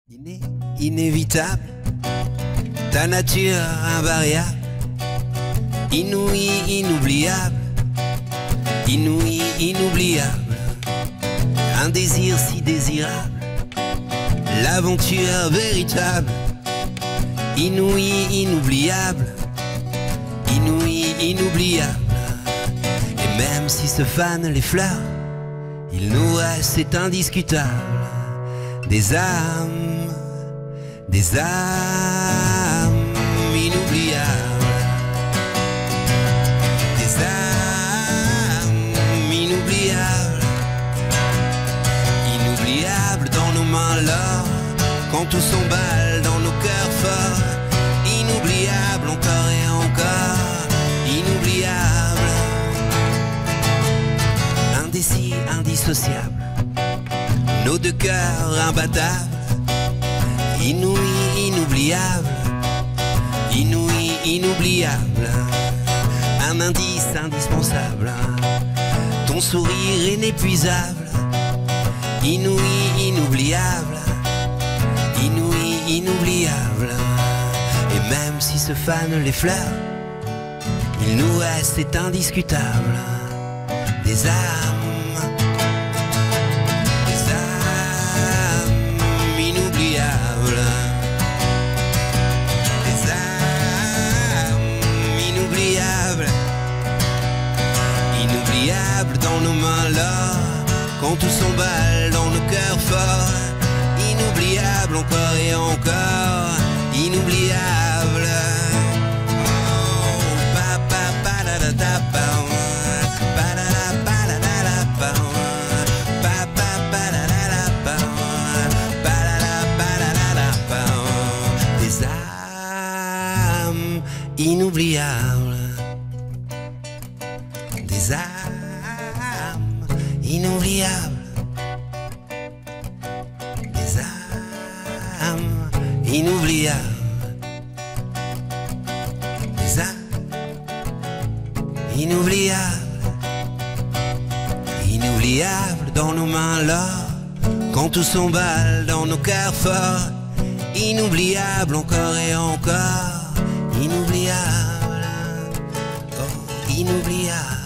Inévitable, ta nature invariable, inouïe, inoubliable, inouïe, inoubliable, un désir si désirable, l'aventure véritable, inouïe, inoubliable, inouïe, inoubliable. Et même si se fanent les fleurs, il nous reste, c'est indiscutable, des âmes inoubliables, des âmes inoubliables, inoubliables dans nos mains l'or, quand tout s'emballe dans nos cœurs forts, inoubliables encore et encore, inoubliables, indécis, indissociables, nos deux cœurs imbattables, inouï, inoubliable, inouï, inoubliable, un indice indispensable, ton sourire inépuisable, inouï, inoubliable, inouï, inoubliable. Et même si se fanent les fleurs, il nous reste, c'est indiscutable, des âmes inoubliables, des âmes inoubliables, inoubliables dans nos mains l'or, quand tout s'emballe dans nos cœurs forts, inoubliables encore et encore, inoubliables. Inoubliables, des âmes inoubliables, des âmes inoubliables, des âmes inoubliables, inoubliables dans nos mains l'or, quand tout s'emballe dans nos cœurs forts, inoubliables encore et encore, inoubliable, oh, inoubliable.